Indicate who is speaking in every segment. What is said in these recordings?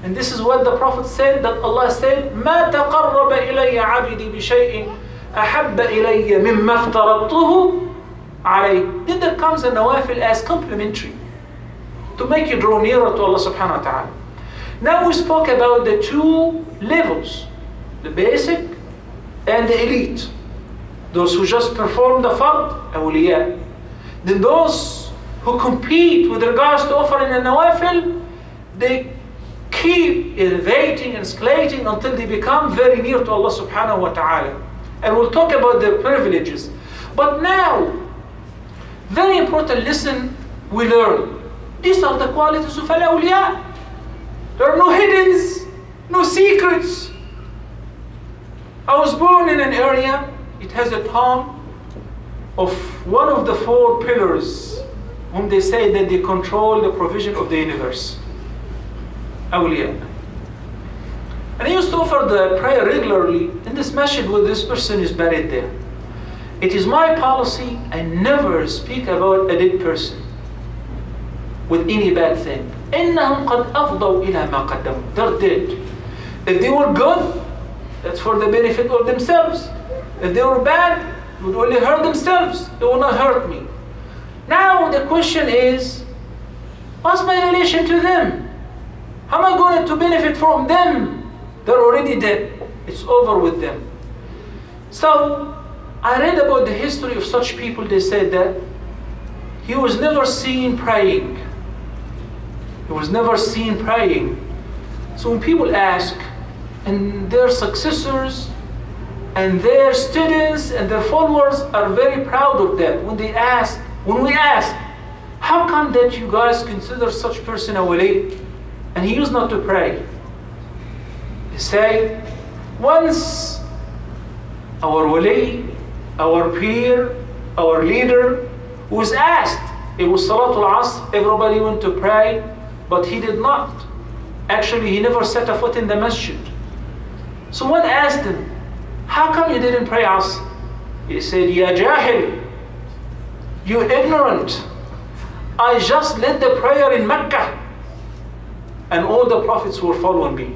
Speaker 1: And this is what the Prophet said, that Allah said, مَا تَقَرَّبَ إِلَيَّ عَبِدِي بِشَيْءٍ أَحَبَّ إِلَيَّ مِمَّا افْتَرَضْتُهُ عَلَيْهِ. Then there comes a nawafil as complementary to make you draw nearer to Allah subhanahu wa ta'ala. Now we spoke about the two levels, the basic and the elite. Those who just perform the fard, awliya. Then those who compete with regards to offering a nawafil, they keep elevating and escalating until they become very near to Allah subhanahu wa ta'ala. And we'll talk about their privileges. But now, very important lesson we learn. These are the qualities of al-awliya. There are no hiddens, no secrets. I was born in an area, it has a tomb of one of the four pillars whom they say that they control the provision of the universe. Awliya. And I used to offer the prayer regularly in this masjid where this person is buried there. It is my policy, I never speak about a dead person with any bad thing. إِنَّهُمْ قَدْ أَفْضَوْا إِلَى مَا قَدَّمُوا. They're dead. If they were good, that's for the benefit of themselves. If they were bad, it would only hurt themselves. They will not hurt me. Now the question is, what's my relation to them? How am I going to benefit from them? They're already dead. It's over with them. So I read about the history of such people. They said that he was never seen praying. He was never seen praying. So when people ask, and their successors and their students and their followers are very proud of that. When we ask, how come that you guys consider such person a wali and he used not to pray? They say, once our wali, our peer, our leader was asked, it was Salatul Asr, everybody went to pray, but he did not. Actually, he never set a foot in the masjid. So one asked him, how come you didn't pray Asr? He said, Ya Jahil, you ignorant. I just led the prayer in Mecca and all the prophets were following me.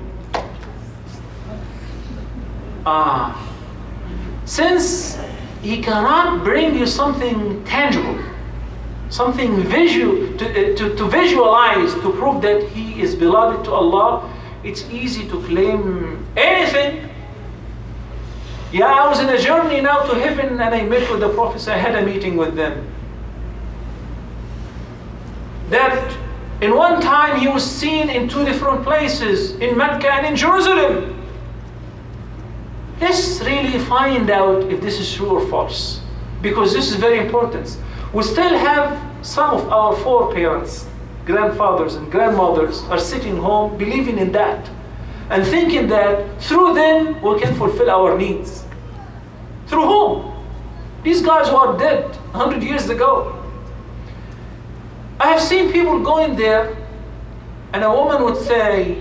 Speaker 1: Since he cannot bring you something tangible, something visual to visualize, to prove that he is beloved to Allah, it's easy to claim anything. Yeah, I was in a journey now to heaven and I met with the prophets. I had a meeting with them. That in one time he was seen in two different places, in Mecca and in Jerusalem. Let's really find out if this is true or false, because this is very important. We still have some of our foreparents, grandfathers and grandmothers are sitting home believing in that and thinking that through them we can fulfill our needs. Through whom? These guys who are dead 100 years ago. I have seen people going there and a woman would say,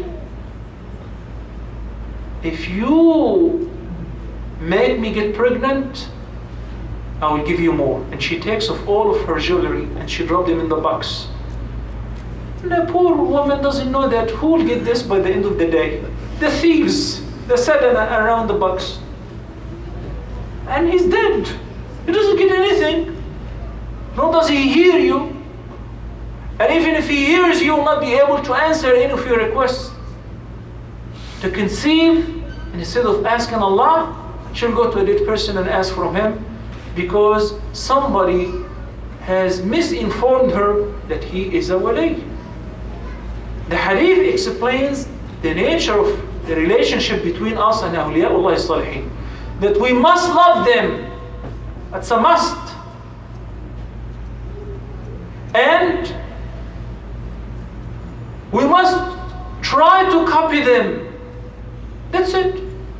Speaker 1: if you make me get pregnant, I will give you more. And she takes off all of her jewelry and she dropped them in the box. And the poor woman doesn't know that who will get this by the end of the day? The thieves, the sadhana around the box. And he's dead. He doesn't get anything. Nor does he hear you. And even if he hears you, will not be able to answer any of your requests. To conceive, and instead of asking Allah, she'll go to a dead person and ask from him, because somebody has misinformed her that he is a wali. The hadith explains the nature of the relationship between us and awliyaullah salihin, that we must love them. That's a must. And we must try to copy them. That's it.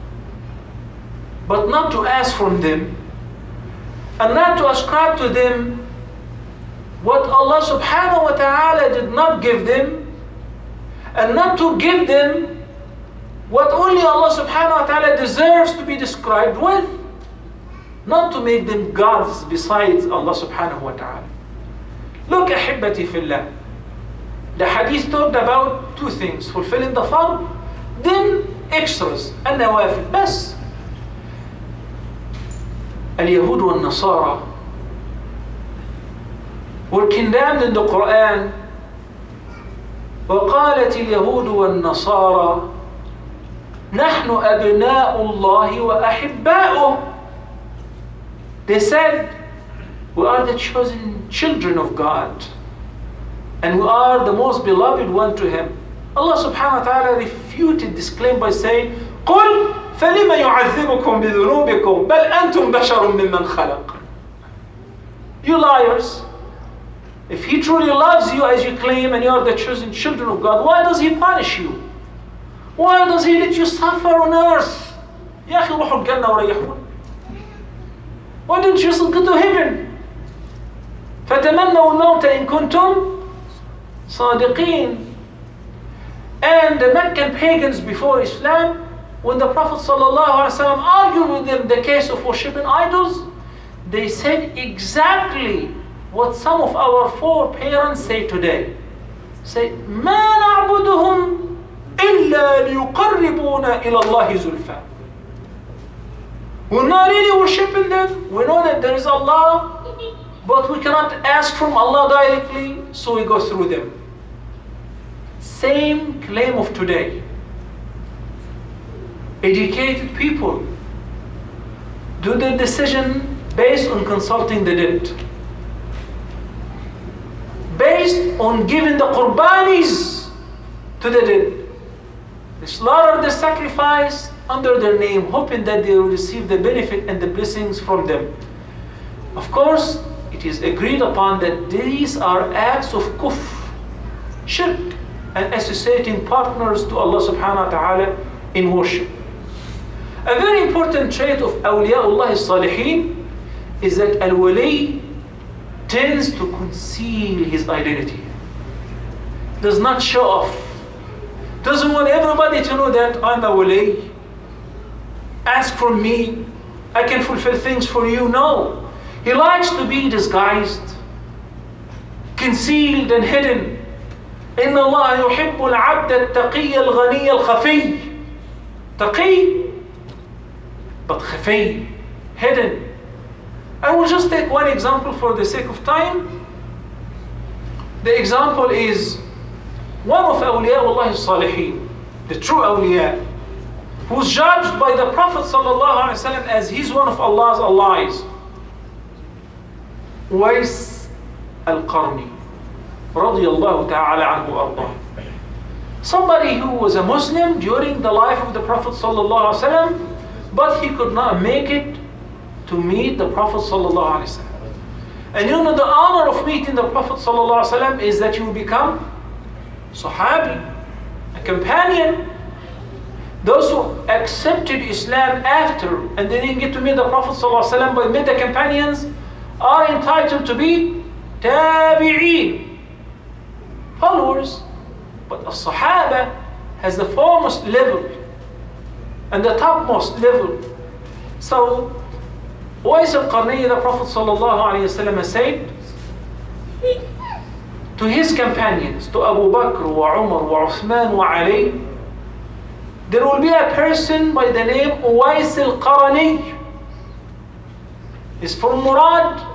Speaker 1: But not to ask from them, and not to ascribe to them what Allah subhanahu wa ta'ala did not give them, and not to give them what only Allah subhanahu wa ta'ala deserves to be described with, not to make them gods besides Allah subhanahu wa ta'ala. Look, ahibbati fillah, The hadith talked about two things: fulfilling the fard, then extras, النوافل. بس اليهود والنصارى were condemned in the Quran. وقالت اليهود والنصارى نحن أبناء الله وأحباؤه. They said, we are the chosen children of God and we are the most beloved one to Him. Allah subhanahu wa ta'ala refuted this claim by saying, قُلْ فَلِمَ يُعَذِّبُكُمْ بِذُنُوبِكُمْ بَلْ أَنْتُمْ بَشَرٌ مِّمَّنْ خَلَقَ. You liars, if He truly loves you as you claim and you are the chosen children of God, why does He punish you? Why does He let you suffer on earth? يا أخي روحوا الجنة وريحون. Why don't you just go to heaven? فتمنوا الموت إن كنتم صادقين. And the Meccan pagans before Islam, when the Prophet ﷺ argued with them the case of worshipping idols, they said exactly what some of our foreparents say today. Say, ما نعبدهم إلا ليقربونا إلى الله زلفى. We're not really worshipping them. We know that there is Allah, but we cannot ask from Allah directly, so we go through them. Same claim of today. Educated people do their decision based on consulting the dead, based on giving the qurbanis to the dead. They slaughter the sacrifice under their name, hoping that they will receive the benefit and the blessings from them. Of course, it is agreed upon that these are acts of kufr, shirk, and associating partners to Allah subhanahu wa ta'ala in worship. A very important trait of awliyaullah as-salihin is that al-wali tends to conceal his identity, does not show off, doesn't want everybody to know that I'm a wali, ask from me, I can fulfill things for you. No, he likes to be disguised, concealed and hidden. إن الله يحب العبد التقي الغني الخفي. تقي but خفي, hidden. I will just take one example for the sake of time. The example is one of awliyaullah as-salihin, the true awliya, who's judged by the Prophet ﷺ as he's one of Allah's allies. Uwais al-Qarni radiyallahu ta'ala anhu ardah. Somebody who was a Muslim during the life of the Prophet ﷺ, but he could not make it to meet the Prophet ﷺ. And you know the honor of meeting the Prophet ﷺ is that you become Sahabi, a companion. Those who accepted Islam after and they didn't get to meet the Prophet ﷺ but met the companions are entitled to be tabi'een, followers. But a Sahaba has the foremost level and the topmost level. So Uwais al-Qarni, the Prophet ﷺ said to his companions, to Abu Bakr wa Umar wa Uthman wa Ali, there will be a person by the name Uwais al-Qarni. Is from Murad